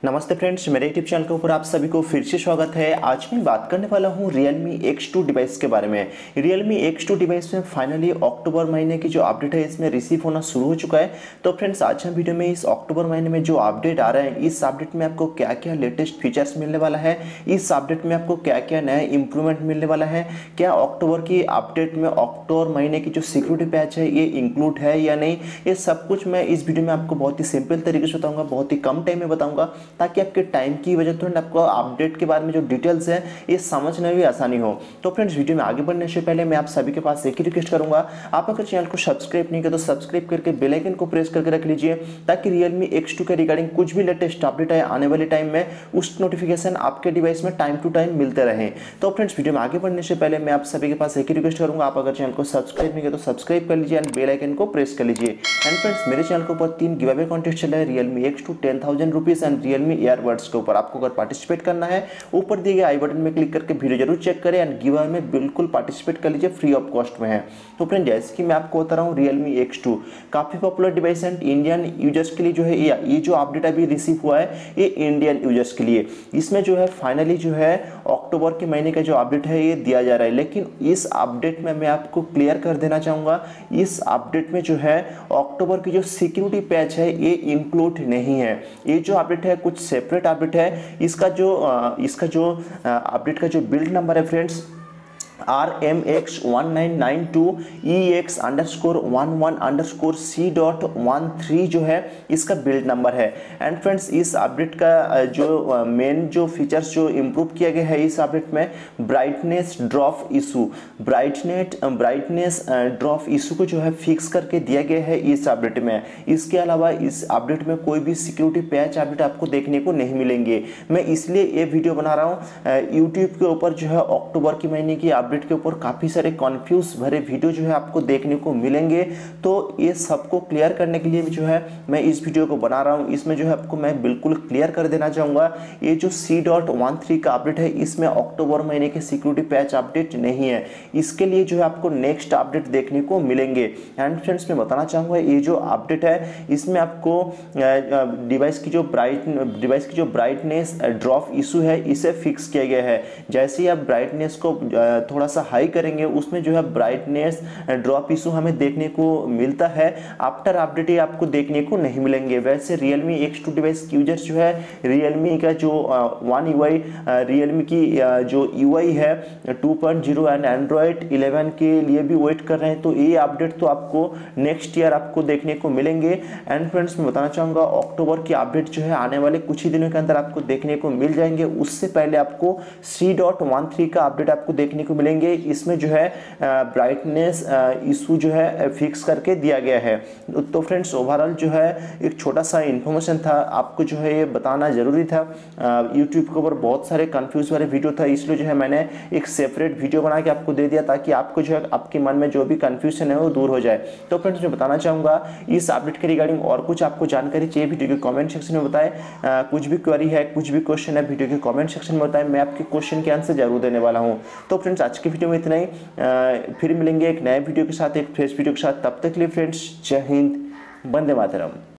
नमस्ते फ्रेंड्स, मेरे YouTube channel के ऊपर आप सभी को फिर से स्वागत है। आज मैं बात करने वाला हूं Realme X2 डिवाइस के बारे में। Realme X2 डिवाइस में फाइनली अक्टूबर महीने की जो अपडेट है इसमें रिसीव होना शुरू हो चुका है। तो फ्रेंड्स, आज हम वीडियो में इस अक्टूबर महीने में जो अपडेट आ रहा है, इस अपडेट में आपको क्या क्या लेटेस्ट फीचर्स मिलने वाला है, इस अपडेट में आपको क्या क्या नया इंप्रूवमेंट मिलने वाला है, क्या अक्टूबर की अपडेट में अक्टूबर महीने की जो सिक्योरिटी पैच है ये इंक्लूड है या नहीं, ये सब कुछ मैं इस वीडियो में आपको बहुत ही सिंपल तरीके से बताऊंगा, बहुत ही कम टाइम में बताऊंगा, ताकि आपके टाइम की वजह से आपको अपडेट के बारे में जो डिटेल्स है ये समझने में भी आसानी हो। तो फ्रेंड्स, वीडियो में आगे बढ़ने से पहले मैं आप सभी के पास एक ही रिक्वेस्ट करूंगा, आप अगर चैनल को सब्सक्राइब नहीं किया तो सब्सक्राइब करके बेल आइकन को प्रेस करके रख लीजिए, ताकि Realme X2 के रिगार्डिंग कुछ भी लेटेस्ट अपडेट आए आने वाले टाइम में उस नोटिफिकेशन आपके डिवाइस में टाइम टू टाइम मिलते रहे। तो फ्रेंड्स, वीडियो में आगे बढ़ने से पहले मैं आप सभी के पास एक ही रिक्वेस्ट करूंगा, आप अगर चैनल को सब्सक्राइब नहीं किया तो सब्सक्राइब कर लीजिए एंड बेल आइकन को प्रेस कर लीजिए। एंड फ्रेंड्स, मेरे चैनल के ऊपर 3 गिव अवे कॉन्टेस्ट चल रहा है, Realme X2 10,000 rupees and Realme earbuds के ऊपर। आपको अगर पार्टिसिपेट करना है, ऊपर दिए गए आई बटन में क्लिक करके वीडियो जरूर चेक करें एंड गिव अवे में बिल्कुल पार्टिसिपेट कर लीजिए, फ्री ऑफ कॉस्ट में है। तो फ्रेंड, जैसे कि मैं आपको बता रहा हूँ, Realme X2 काफी पॉपुलर डिवाइस है इंडियन यूजर्स के लिए। जो है ये जो अपडेट अभी रिसीव हुआ है ये इंडियन यूजर्स के लिए, इसमें जो है फाइनली जो है अक्टूबर के महीने का जो अपडेट है ये दिया जा रहा है। लेकिन इस अपडेट में मैं आपको क्लियर कर देना चाहूंगा, इस अपडेट में जो है अक्टूबर की जो सिक्योरिटी पैच है ये इंक्लूड नहीं है। ये जो अपडेट है कुछ सेपरेट अपडेट है। इसका जो अपडेट का जो बिल्ड नंबर है फ्रेंड्स, RMX1992EX_11_C.13 जो है इसका बिल्ड नंबर है। एंड फ्रेंड्स, इस अपडेट का जो मेन जो फीचर्स जो इम्प्रूव किया गया है इस अपडेट में, ब्राइटनेस ड्रॉप इशू को जो है फिक्स करके दिया गया है इस अपडेट में। इसके अलावा इस अपडेट में कोई भी सिक्योरिटी पैच अपडेट आपको देखने को नहीं मिलेंगे। मैं इसलिए ये वीडियो बना रहा हूँ, यूट्यूब के ऊपर जो है अक्टूबर के महीने की अपडेट के ऊपर काफी सारे कंफ्यूज भरे वीडियो जो है आपको देखने को मिलेंगे। तो ये सबको क्लियर करने के लिए जो है मैं इस वीडियो को बना रहा हूं। इसमें जो है आपको मैं बिल्कुल क्लियर कर देना चाहूंगा, ये जो C.13 का अपडेट है इसमें अक्टूबर महीने के सिक्योरिटी पैच अपडेट नहीं है। इसके लिए जो है आपको नेक्स्ट अपडेट देखने को मिलेंगे। एंड फ्रेंड्स, मैं बताना चाहूंगा, ये जो अपडेट है इसमें आपको डिवाइस की जो ब्राइटनेस ड्रॉप इशू है इसे फिक्स किया गया है। जैसे ही आप ब्राइटनेस को थोड़ा सा हाई करेंगे, उसमें जो है ब्राइटनेस ड्रॉप इशू हमें देखने को मिलता है। आफ्टर अपडेट ये आपको देखने को नहीं मिलेंगे। वैसे Realme X2 डिवाइस की यूजर्स जो है Realme का जो One UI, Realme की जो UI है 2.0 एंड Android 11 के लिए भी वेट कर रहे हैं। तो ये अपडेट तो आपको नेक्स्ट ईयर आपको देखने को मिलेंगे। एंड फ्रेंड्स, मैं बताना चाहूँगा, अक्टूबर की अपडेट जो है आने वाले कुछ ही दिनों के अंदर आपको देखने को मिल जाएंगे। उससे पहले आपको C.13 का अपडेट आपको देखने को मिलेंगे। इसमें जो है ब्राइटनेस इशू जो है फिक्स करके दिया गया है। तो फ्रेंड्स, ओवरऑल जो है एक छोटा सा इन्फॉर्मेशन था, आपको जो है ये बताना जरूरी था। यूट्यूब के ऊपर बहुत सारे कंफ्यूज वाले वीडियो था, इसलिए जो है मैंने एक सेपरेट वीडियो बना के आपको दे दिया, ताकि आपको जो है आपके मन में जो भी कंफ्यूजन है वो दूर हो जाए। तो फ्रेंड्स, मैं बताना चाहूँगा, इस अपडेट के रिगार्डिंग और कुछ आपको जानकारी चाहिए वीडियो के कॉमेंट सेक्शन में बताएं। कुछ भी क्वेरी है, कुछ भी क्वेश्चन है, वीडियो के कॉमेंट सेक्शन में बताएं, मैं आपके क्वेश्चन के आंसर जरूर देने वाला हूँ। तो फ्रेंड्स, आज की वीडियो में इतना ही। फिर मिलेंगे एक नए वीडियो के साथ, एक फ्रेश वीडियो के साथ। तब तक के लिए फ्रेंड्स, जय हिंद, वंदे मातरम।